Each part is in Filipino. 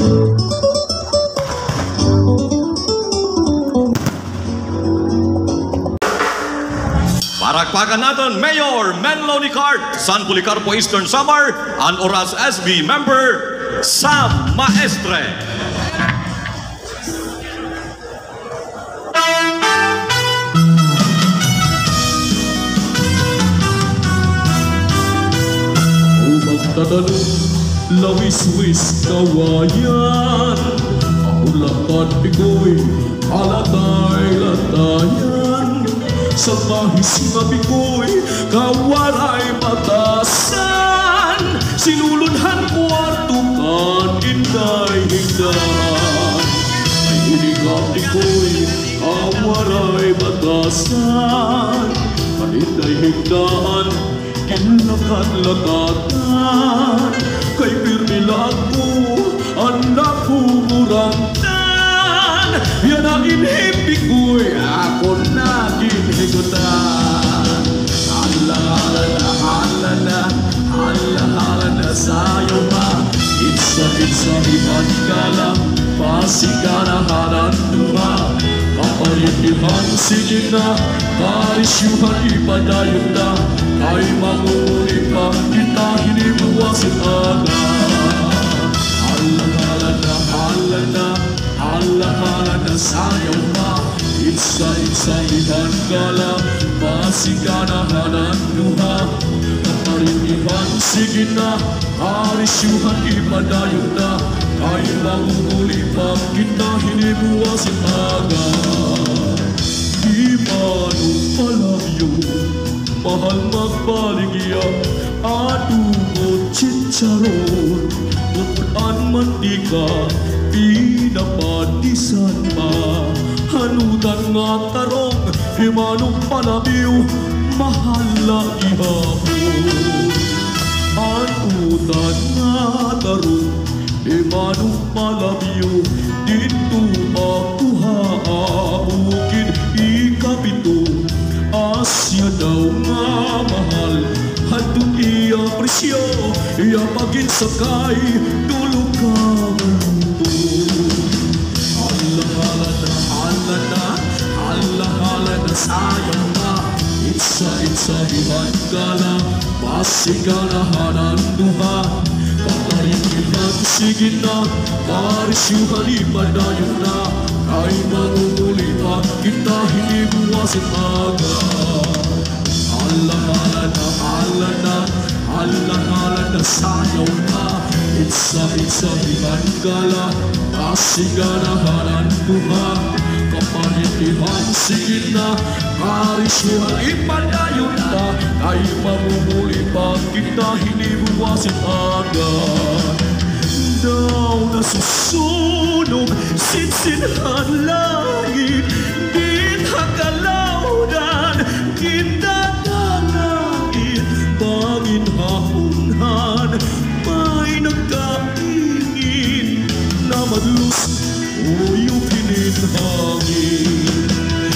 Parakpakan natin Mayor Menlo Nicart, San Policarpo Eastern Samar, and Oras SB member Sam Maestre. Umagtatanong, lawis-wis kawayan, ahulakan pikoy, alatay-latayan. Sa mahis nga pikoy, kawaray batasan, sinulunhan kwarto kan inday higdan. Ay uligang pikoy, kawaray batasan, kan inday higdan, kinlakan-lakatan. Kay pirmilago, anak bumurangtan, yan ang inhipik ko'y ako naging higutan. Hala na sa'yo ma, itsa iban ka lang, pasiganahanan numa. Kaparitihan sige na, karisyuhan ipadayon na, ay mangunguli pa, kita hinibuwasin agad. Hala na sa'yo ma, itsa iban ka lang, pasiganahanan numa. Kaparitihan sige na, karisyuhan ipadayon na, ay mangunguli pa, kita hinibuwasin agad. Di manong palabyo, mahal magbaligya, adugot chicharon, butan mantika, pinapatisan pa. Hanutan nga tarong, himanong palabyo, mahal na ihapon. Hanutan nga tarong, himanong palabyo, dito ako haabukid, ikapito. Asya daw nga mahal, handun iya presyo, iya pagin sakay, tulog ka manto. Hala na sayang na, itsa iban ka lang, pasiganahanan duha. Kaparitihan sige na, karisyuhan ipadayon na, ay mangunguli pa, kita hinibuwasin agad. Hala na sayaw na, itsa iban ka lang, pasiganahanan duha. Kaparitihan sige na, karisyuhan ipadayon na, ay mangunguli pa, kita hinibuwasin agad. Daw nasusunog, sinsinhan langit, din hakalaunan, kinadalangin, bangin hahunhan, may nagkaingin, na madlus o yung pininhangin.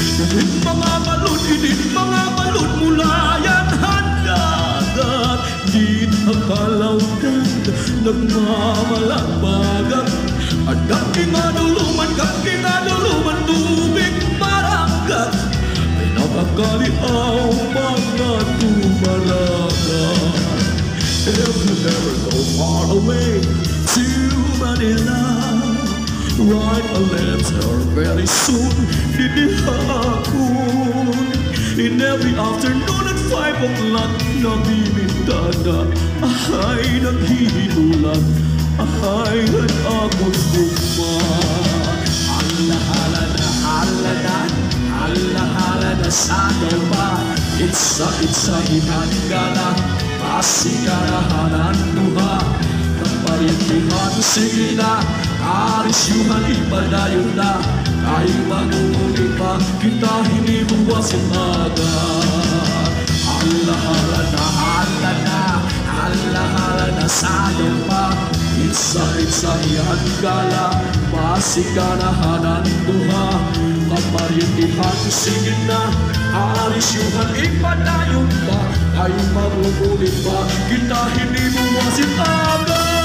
Init mga balon mula yan handagat, din hakalaunan, nagmamalagbagat. At kaking anuluman, tubig maranggat, ay napagkaliaw mga tumaragat. If you never go far away to Manila, write a letter very soon, didihakun. In every afternoon at 5 o'clock, nabibintada, ay naghihinulan, ay nag-akot bukma. Hala na sa'yo ba, itsa iban ka lang, pasiganahanan duha. Kaparitihan sige na, karisyuhan ipadayon na, ay mangunguli pa, kita hinibuwasin agad. Hala na sa'yo pa, itsa iban ka lang, pasiganahanan duha. Kaparitihan sige na, karisyuhan ipadayon na, ay mangunguli pa, kita hinibuwasin agad.